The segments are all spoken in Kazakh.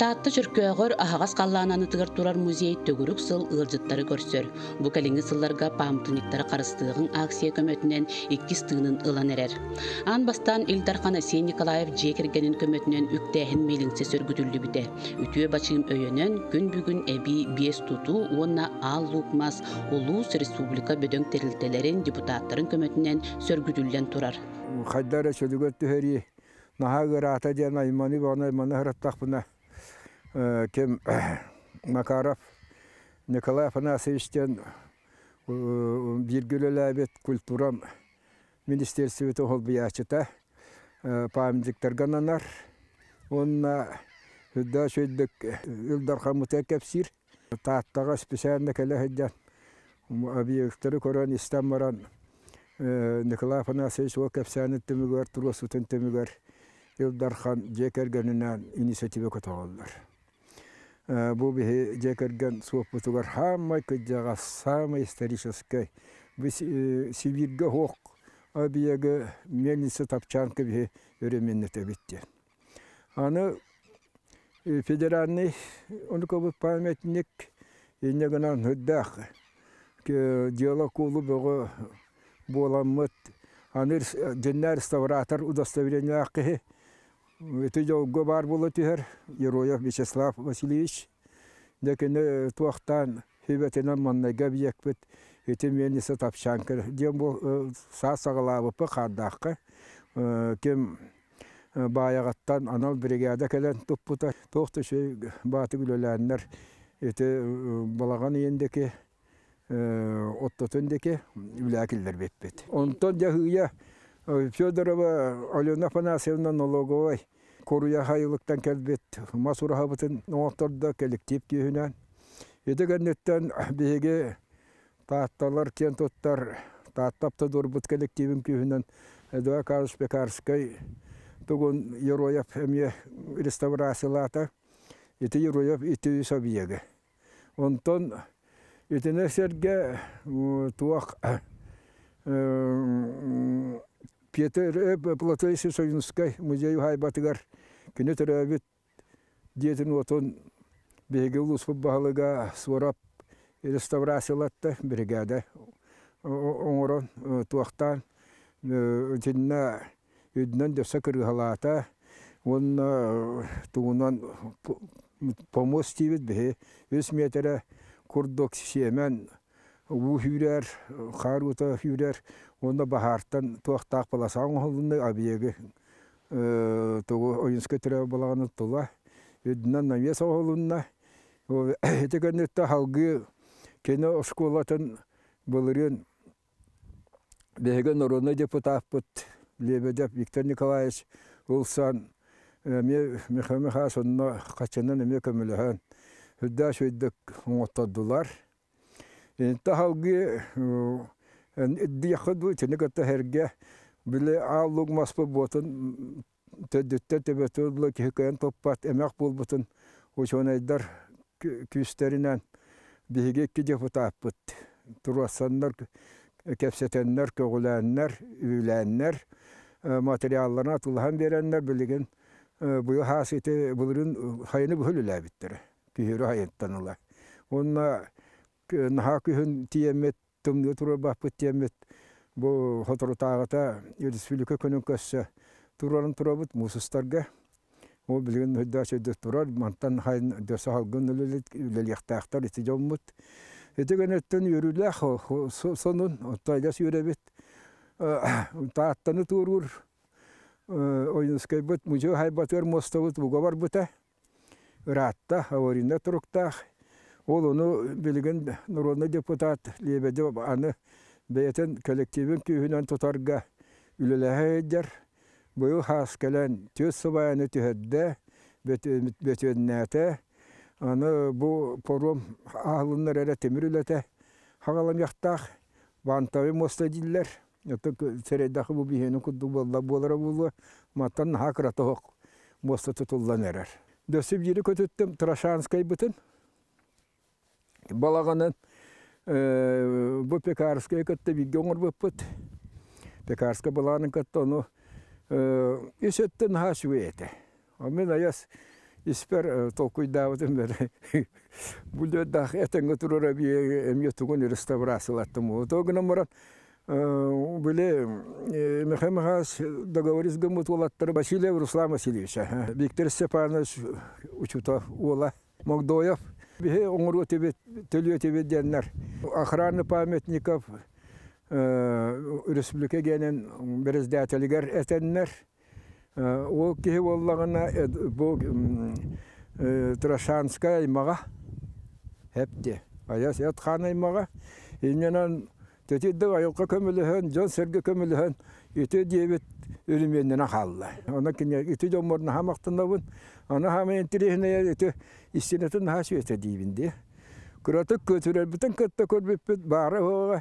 Таатта чүркөөгөр ахагас қаллаананы тыгар турар музей төгүрүк сыл ылжыттары көрсөр. Бу калеңи сылларга памтыныктары карыстыгын акция көмөтүнөн 2 тыынын ылан эрер. Ан бастан Илдархан Асей Николаев жекергенин көмөтүнөн үктээхин мейлиңсе сөргүтүлдү бите. Үтүө бачыым өйөнөн күн бүгүн эби 5 туту уонна ал лукмас Улус Республика бөдөң терилтелерин депутаттарын көмөтүнөн сөргүтүлден турар. Хайдара чөдүгөттү Нахагырата ден айманы бана хараттақпына кем Макаров Николай Афанасьевичтен биргүлөләбет культурам министерството холбиячыта памятниктаргананар онна хүдда шөйдік Илдархан Мутекепсир тааттаға специально кәләхәдден объекттары көрөн истамаран Николай Афанасьевич о кәпсәні түмігер, тұрғысытын түмігер Илдархан жекергенінен инициатива көтоғалдар. Бұл бігі жекерген суоппутугар хамай күддяға самый исторический. Біз Сибирге хоқ объегі мельница тапчанка бігі өременнеті бітті. Аны федеральный онықобы памятник енегінен хүддақ диалог олы бұғы боламыд. Аны жинна реставратор удостоверение аққы это жауға бар болы түйер, Ероев Вячеслав Васильевич. Декені туақтан хебетінен маннайға бейек біт, еті мельница тапшанкір. Дем бұл сағалабыпы қардаққы. Кем баяғаттан анал бригада кәлін тұппыта. Тоқты шөй баты күлеләнлер. Еті балаған ендеке, оттотындеке үләкілдер бетпет. Онтон жағыя Федорова Алена Афанасьевна налоговой Коруя хайылықтан кәлбет масура хабытын оңақтарда коллектив күйінен. Едігеннеттен бейге таатталар кентоттар тааттапта дұрбыт коллективін күйінен Эдуа Карлович Пекарский тұғын Ероев әме реставрациялата еті Ероев еті сабиеге. Онтон етіне серге туақ Петр Платойсы Союзской музей хайбатыгар күні түрәбет детін отын бейге ұлыс бағылыға сорап реставрациялатты бригада оңырын туақтан үтінна үдінен дөсі кірғалата оны туғынан помос тейбет бе 3 метрі күрдік семен ұу хүрер, қар ұта хүрер, онда бахартан туақтақ баласаң олыны абиеге туғы ойынсқа түрі балағаны тұла. Өдінен намес олынна. Етігенетті халғы кені ұшқолатын бұлырын бейген ұрыны депутат бұд. Лебедеп Виктор Николаевич ұлсан Михаил сонына қачынан әме көміліған. Хүдда шөйдік оңаттадылар. Энті халғы дияқыд бұй, тені көтті әрге білі алуг маспы бұтын төддітті төбеті бұлы күйікайын топпат әмәқ бол бұтын ұшуынайдар күстерінен бейге кі депутат бұд. Тұруасанлар, кәпсетенлер, көгіләнлер, үйләнлер, материалларына тұлған беренлер білеген бұй хасеті бұлырын хайыны бұхылылә біттірі. Күйірі хайыттанылар. Онына наха күхін тиемет, тұмды тұры бақпыт тиемет, бұл хотыры тағыта республика күнін көсі тұрарын тұрабыт мұсыстарға. Ол білген хүдда сөйді тұрар, мантан хайын дөсі халғын үлелектақтар еті жоммыт. Етіген өттен үйрілі сонын, отайлас үйребет. Тааттаны тұрыр, ойынскай бұт, мұжы хайбатыр мостауыт бұға бар бұта. Ратта, аваринда тұрықтақ. Ол оны білген народный депутат лебеде аны бәйтін коллективін күйінен тұтарға үліләхі еддер. Бұл хас кәлін төз сыбайаны түйедді, бөтөдінәті. Аны бұл пором ағылынлар әрі темір үләті хағалам яқтақ, бантауы моста диллер. Сәрейдақы бұл бейхені күдді болара болу, маттан хақыраты хоқ моста тұтылдан әрір. Дөсіп ері көтіттім Трашанскай бұтын. Балағанын бұл Пекарскай көтті бейге оңыр бұппыт. Пекарска балағанын көтті оны үсеттін хаш өйеті. Мен аяс испер толкуй давытым бер. Бүле дах этенге турара би эмге тугун реставрациялаттым. Тогына марат были мехамахас договорились гамут улаттар Васильев Руслан Васильевич, Виктор Степанович Учутов Ула Магдоев, бихе оңыру төлөе тебе деннер. Охраны памятников республика генен берездәтелгер этеннер. Ол кихи боллагына бу Трашанская имага хепте. Аяс ятхана имага. Иннен Тетидді айылға көміліген, жон сәрге көміліген, үті дебет үріменнен қалды. Она кене үті жоморына хамақтындабын, ана хамайын тірехіне үті істенетін хасы өте дейбінде. Күратық көтірер, бүтін көтті көрбеппет бары оға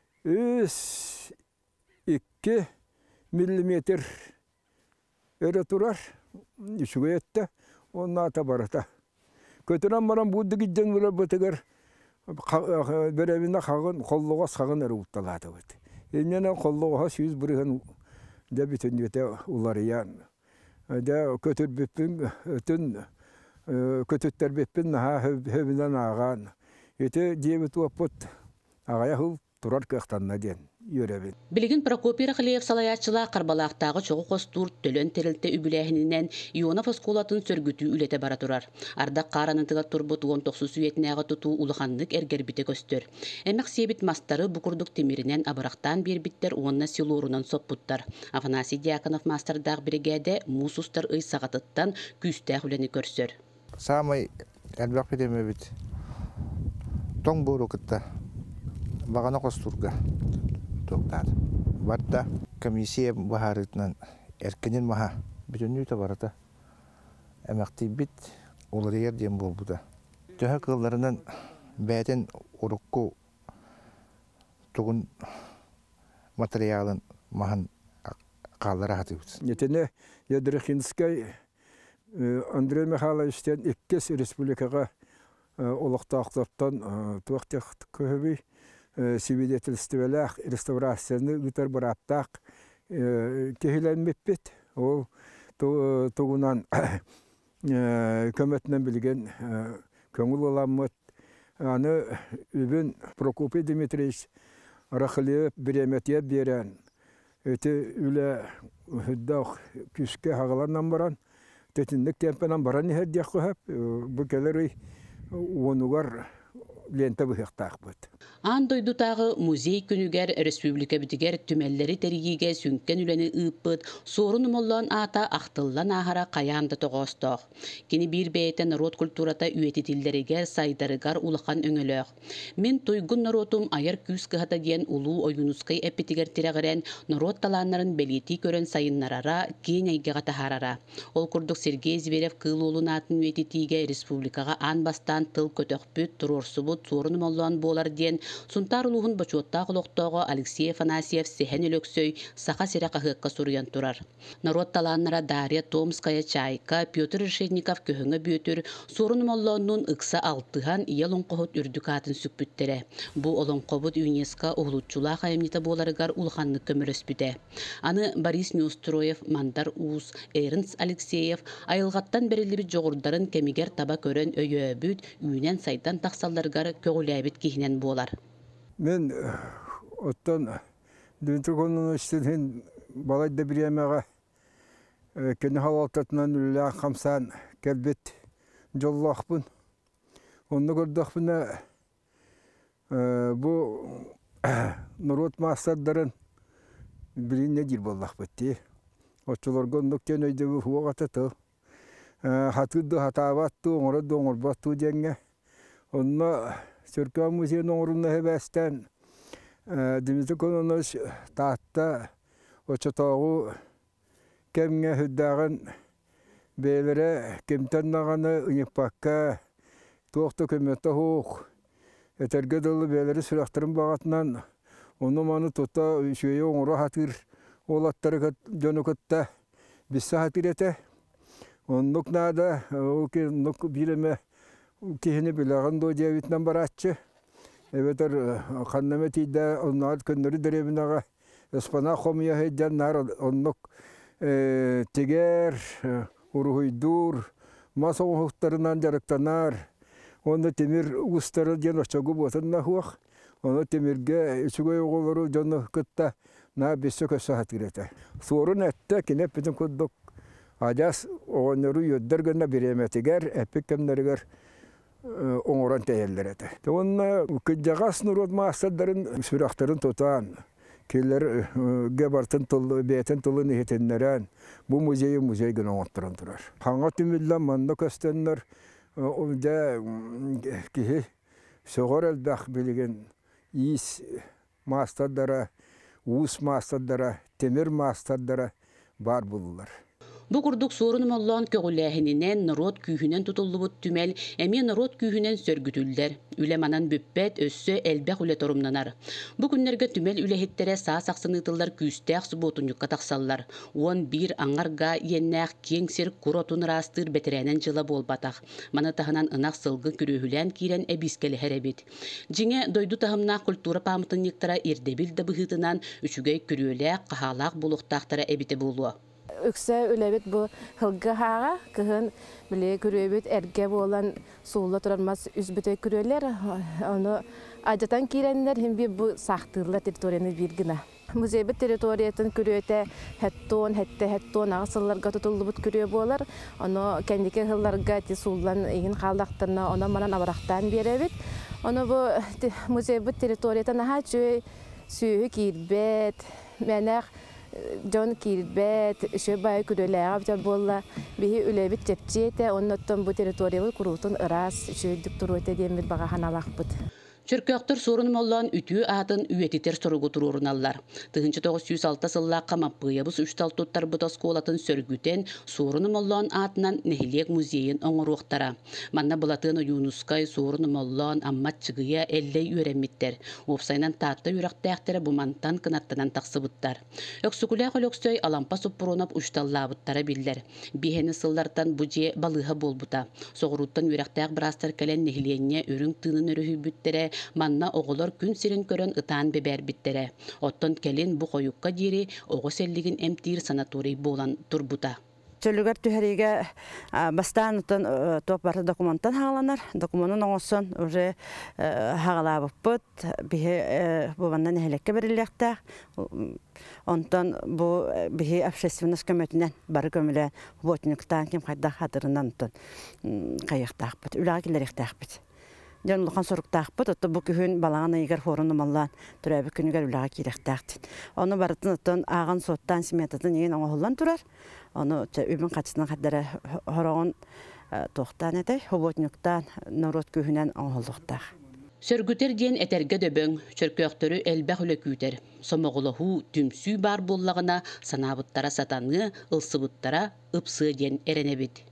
2 миллиметр өрі тұрар, үшіге етті, оның ата барыта. Көтірен баран бұдды гидден ұрар бұтығыр, береміне қағын, қоллуға сағын әрі ұтталады өт. Еннен қоллуға сүйіз бұрығын де бүтін өте ұларыян. Де көтір беппін, өтін көтіттер беппін хөбінен аған. Өте дебет өппіт ағая ғыл тұрар көқтанна ден. Билигин Прокопий Рахлеев салаячыла Карбалақтағы чоғы қостур төлөн терілті үбіләхінінен Ионов осколатын сөргүтü үлете бара турар. Ардақ қаранытыға турбут 19 сүйетінәға тұту улығандық әргербіте көстер. Әмәк себет мастары бұқырдық темірінен абырақтан бербіттер онына силуырынан соппуттар. Афанасий Дьяконов мастардағы бригade мусустар ый сағатыттан күстәқ үлені көрсөр. Самай әлбәқ бедеме бит. Тоң бору кітті. Бағана қостурға. Барта комиссия бахарытынан эркенен маха бүтүнүү табарата эмакти бит олар дем болбуда. Төһө кылларынан бәтен урукку тугун материалын махан каллара хатыбыз. Нетене Ядрехинскай Андрей Михайловичтен 2 республикага олуктактан туактак көбүй свидетельствелях реставрацияны үтер бараптақ кехиленмеппет. Ол тугунан көмөтінен білген көңіл оламыт. Аны үбін Прокопий Дмитриевич Рахлеев береметия берен. Өте үлі хүддақ күске хағаланнан баран. Төтіндік темпенан баран ехердек қөп. Бұл келері онуғар лента бұхықтақ бұд. Ан дойдутағы музей күнігер республика бітігер түмәллері тәрігіге сүнкен үләні ұйппыд, сорын моллан ата ақтыллан ағара қаянды тоғыстық. Кені бір бәйтен народ культурата үйететілдерігер сайдарыгар улақан өңіліғ. Мен тойгун народум айар күз кығата ден улу ойынусқай әппетігер тирағырен народ таланларын бәлеті көрін сайыннарара кен айгеға тахарара. Ол күрдік Сергей Зверев кыл олын атын үйететіге республикаға ан бастан тыл көтөқпүт тұрорсы бұд сорын моллан болар ден Сунтар улуғын бачуотта құлықтауға Алексей Афанасьев сехен өлөксөй сақа сираққа хыққа сұруян тұрар. Народ таланнара Дарья Томская Чайка, Петр Решетников көхіңі бөтір, сорын молланның ұқса алтыған ел оңқоғыт үрдік атын сүкпүттері. Бұ олонқобыт ЮНЕСКО оғылытчула қайымнеті боларығар улғанны көміріс бүді. Аны Борис Неустроев, Мандар Уз, Эрнст Алексеев, айылғаттан берілі біт жоғырдарын кемигер таба көрін өйі бүт, үйінен сайдан тақсалдарғар көгіләбіт кейінен болар. Мен оттан дүнтір конының үстін балайды біремеға кені халалтатынан үлі қамсан кәлбет жоллақпын. Оны көрдіқпіні бұл народ мастардарын біліне дел боллақ бітті. Отчыларға нүктен өйдегі хуағататы. Хатыды хатабатты, оңырды оңырбатты денге. Онына Сөркә музейн оңырына әбәстен Дмитрий Кононович таатта очатауы кәмге хүддағын бәйлері кемтеннағаны ұйықпаққа тоқты көметті хоқ. Әтәрге дылы бәйлері сүрақтырын бағатынан оны маны тұтта үшөйе оңыры хатыр олаттары жөні күтті бісі хатыр еті. Онлық нада, онлық біреме Кихini bilağın da cevitden baratçı. Evet kanlama tiyde onlar künleri derebinaga Espana xomiya heyden nar onluk tiger uruhuydur Masa oğuhtarından jarıktanar. Onu temir ustara diyen açıgı boğatın nahuak. Onu temirge üçüge oğulları canı kıtta na besi kösahat girete. Sorun ette ki ne bizim kudduk. Ajas onları yöddergönne bir emetiger, epik kemleriger oğuran teyellerete. Onunla kıcağas nurot masadların süraktarın tutan. Killer gebartın tıllı, beytin tıllı nihetenleren bu müzeyi gün oğutturan durar. Hangi tümülden manda köstenler da ki soğur elbaq bilgen is mastadara, us mastadara, temir mastadara bar bulurlar. Bu kurduk sorun mollan kögülähininen narot kühünen tutulubut tümel, emi narot kühünen sörgütüller. Ülemanan büppet össö elbek üle torumnanar. Bu günlerge tümel ülehittere sağ saksınıtıllar küstək subotunyukka taksallar. On bir angarga yennäk kengsir kurotun rastır betirenen jıla bolbataq. Mana tahanan ınak sılgı kürühülen kiren ebiskeli herebit. Jiňe doydu tahımna kultura pamıtın yıktara irdebil de bıhıtınan üçügey kürüylek qahalaq buluqtaqtara ebite bulu. Ökse ülebet bu hılgı hağa, kıhın bile kürübet erge olan suğla turanmaz üzbüte kürüler, onu acatan kirenler hem bir bu sahtırla teritoriyanı bilgine. Müzebet teritoriyatın kürüete hetton ağısıllarga tutulubut kürüye bolar, onu kendike hıllarga suğlan egin kaldaqtırına ona manan avaraqtan berebet. Onu bu müzebet teritoriyatın aha süyü kirbet, menek John Kilbet, şöyle kürüler, bir bolla bir ülebet cepçete, ondan bu teritoriyi kurutun aras, şöyle diktorite diye bir bağahana vakbut. Çörköktür sorunum olan ütü atın üyetiter sorugu tururunallar. 1906 sıllıqqa mappıyabız 3 tuttar buda skolatın sörgüten sorunum olan atından Nehiliyek muzeyin oңuruqtara. Manna bulatın Yunuskay sorunum olan ammat çıgıya elley öğrenmitler. Opsaynan taatta yürektəxtere bu mantan kınattanan taqsıbıttar. Öksükülək olöksöy alampa supurunap uçtallabıttara biller. Biheni sıllardan bu je balığa bolbuta. Soğuruttan yürektəq brastar kelen Nehiliyenye örün tının örühübüttere manna oğular gün sirin körön ıtan beber bittere. Otton kelin bu koyukka diri oğu selligin emtir sanatoriy bolan turbuta. Çölüger tüherige bastan utan topar dokumentan halanar. Dokumentan olsun uje hagalabıpıt bihe bu bandan helekke berilekte. Ondan bu bihe afşesivnas kömetinden barı kömüle botniktan kim kadda hatırından utan kayıqtaqbıt, ülagileriqtaqbıt. Canlıqan soruqtaqbıt, otta bu kühün balağına eger horunum Allah'ın türebi künüger ülağı kireqtaqtın. Onu barıtın utan ağan sottan simetatın egen oğullan turar. Onu übün kaçısından kaddara horağın toqtan etey, hobotniktan narot kühünen oğulluqtaq. Sörgüter diyen eterge döböň, çörköktörü elbäk üleküter. Somoğulahu tümsü bar bollagına sanabıttara satanı, ılsıbıttara ıpsı diyen erenebit.